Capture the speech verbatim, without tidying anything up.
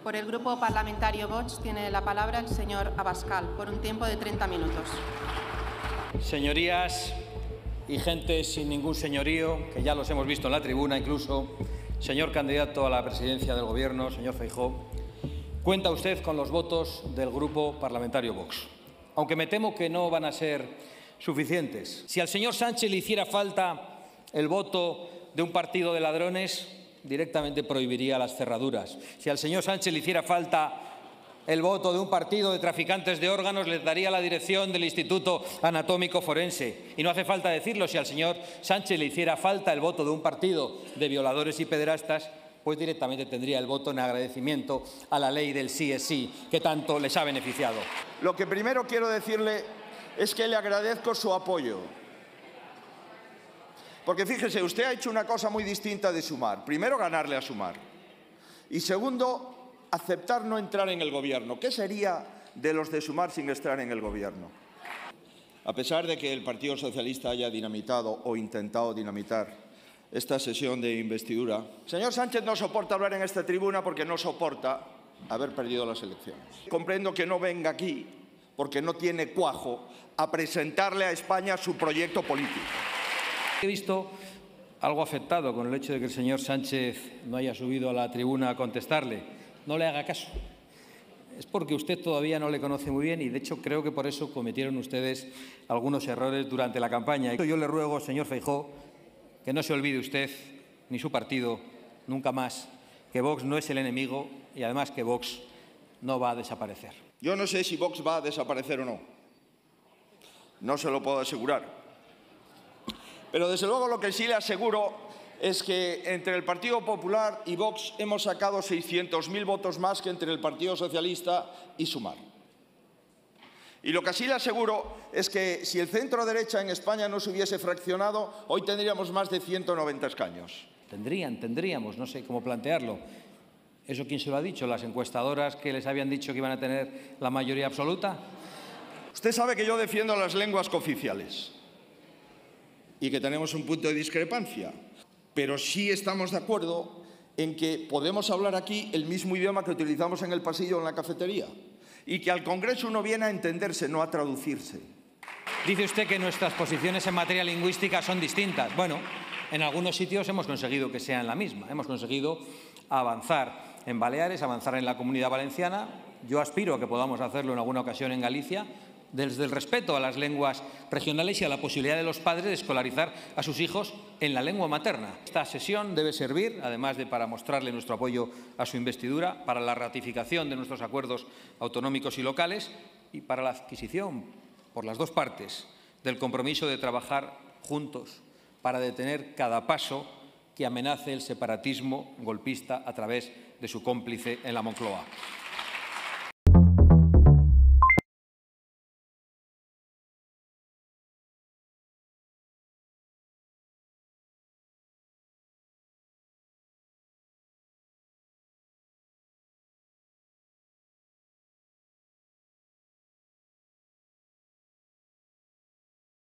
Por el Grupo Parlamentario Vox tiene la palabra el señor Abascal, por un tiempo de treinta minutos. Señorías y gente sin ningún señorío, que ya los hemos visto en la tribuna incluso, señor candidato a la presidencia del Gobierno, señor Feijóo, cuenta usted con los votos del Grupo Parlamentario Vox, aunque me temo que no van a ser suficientes. Si al señor Sánchez le hiciera falta el voto de un partido de ladrones, directamente prohibiría las cerraduras. Si al señor Sánchez le hiciera falta el voto de un partido de traficantes de órganos, les daría la dirección del Instituto Anatómico Forense. Y no hace falta decirlo, si al señor Sánchez le hiciera falta el voto de un partido de violadores y pederastas, pues directamente tendría el voto en agradecimiento a la ley del sí es sí, que tanto les ha beneficiado. Lo que primero quiero decirle es que le agradezco su apoyo. Porque fíjese, usted ha hecho una cosa muy distinta de Sumar. Primero, ganarle a Sumar. Y segundo, aceptar no entrar en el Gobierno. ¿Qué sería de los de Sumar sin estar en el Gobierno? A pesar de que el Partido Socialista haya dinamitado o intentado dinamitar esta sesión de investidura, el señor Sánchez no soporta hablar en esta tribuna porque no soporta haber perdido las elecciones. Comprendo que no venga aquí porque no tiene cuajo a presentarle a España su proyecto político. He visto algo afectado con el hecho de que el señor Sánchez no haya subido a la tribuna a contestarle. No le haga caso. Es porque usted todavía no le conoce muy bien y, de hecho, creo que por eso cometieron ustedes algunos errores durante la campaña. Yo le ruego, señor Feijóo, que no se olvide usted, ni su partido, nunca más, que Vox no es el enemigo y, además, que Vox no va a desaparecer. Yo no sé si Vox va a desaparecer o no. No se lo puedo asegurar. Pero, desde luego, lo que sí le aseguro es que entre el Partido Popular y Vox hemos sacado seiscientos mil votos más que entre el Partido Socialista y Sumar. Y lo que sí le aseguro es que si el centro-derecha en España no se hubiese fraccionado, hoy tendríamos más de ciento noventa escaños. Tendrían, tendríamos, no sé cómo plantearlo. ¿Eso quién se lo ha dicho? ¿Las encuestadoras que les habían dicho que iban a tener la mayoría absoluta? Usted sabe que yo defiendo las lenguas cooficiales y que tenemos un punto de discrepancia, pero sí estamos de acuerdo en que podemos hablar aquí el mismo idioma que utilizamos en el pasillo o en la cafetería y que al Congreso uno viene a entenderse, no a traducirse. Dice usted que nuestras posiciones en materia lingüística son distintas. Bueno, en algunos sitios hemos conseguido que sean la misma. Hemos conseguido avanzar en Baleares, avanzar en la Comunidad Valenciana. Yo aspiro a que podamos hacerlo en alguna ocasión en Galicia, desde el respeto a las lenguas regionales y a la posibilidad de los padres de escolarizar a sus hijos en la lengua materna. Esta sesión debe servir, además de para mostrarle nuestro apoyo a su investidura, para la ratificación de nuestros acuerdos autonómicos y locales y para la adquisición, por las dos partes, del compromiso de trabajar juntos para detener cada paso que amenace el separatismo golpista a través de su cómplice en la Moncloa.